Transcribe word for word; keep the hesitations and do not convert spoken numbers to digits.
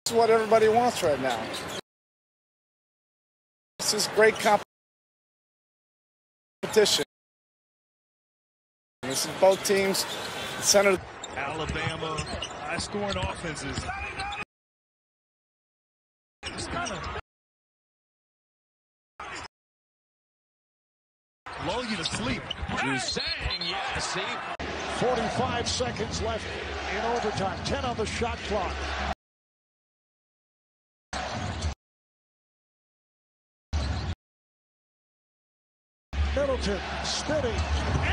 This is what everybody wants right now. This is great competition. This is both teams centered. Alabama, high-scoring offenses. Just kind of lull you to sleep. You sang, yes. See, forty-five seconds left in overtime. ten on the shot clock. Middleton spinning.